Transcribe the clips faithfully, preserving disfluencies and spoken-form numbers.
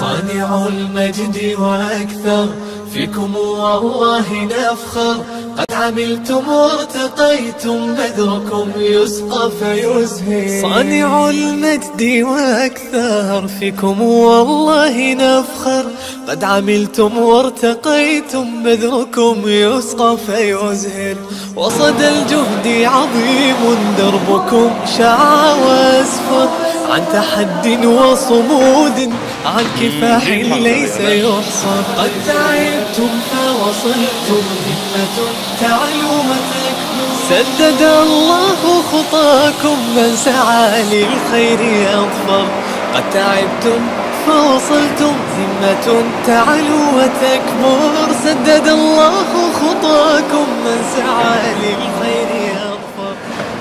صانع المجد وأكثر، فيكم والله نفخر. قد عملتم وارتقيتم، بذركم يسقى فيزهر. صانع المجد وأكثر، فيكم والله نفخر. قد عملتم وارتقيتم، بذركم يسقى فيزهر. وصد الجهد عظيم، دربكم شع واسفر. عن تحد وصمود، عن كفاح ليس يحصر. قد تعبتم فوصلتم، همة تعلو وتكبر. سدد الله خطاكم، من سعى للخير يظفر. قد تعبتم فوصلتم، همة تعلو وتكبر. سدد الله خطاكم، من سعى للخير يظفر.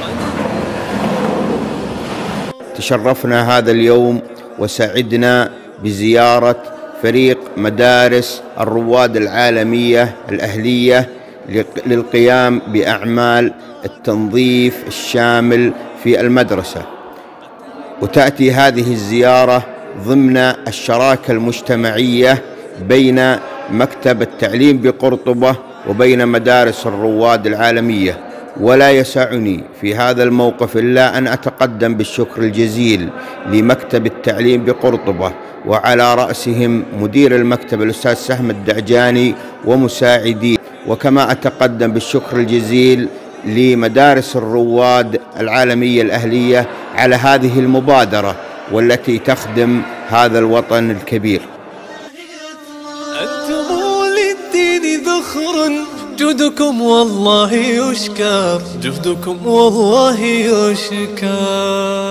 تشرفنا هذا اليوم وسعدنا بزيارة فريق مدارس الرواد العالمية الأهلية للقيام بأعمال التنظيف الشامل في المدرسة. وتأتي هذه الزيارة ضمن الشراكة المجتمعية بين مكتب التعليم بقرطبة وبين مدارس الرواد العالمية. ولا يسعني في هذا الموقف إلا أن أتقدم بالشكر الجزيل لمكتب التعليم بقرطبة، وعلى رأسهم مدير المكتب الأستاذ سهم الدعجاني ومساعديه. وكما أتقدم بالشكر الجزيل لمدارس الرواد العالمية الأهلية على هذه المبادرة والتي تخدم هذا الوطن الكبير. أنتم للدين ذخر، جهدكم والله يشكر، جهدكم والله يشكر.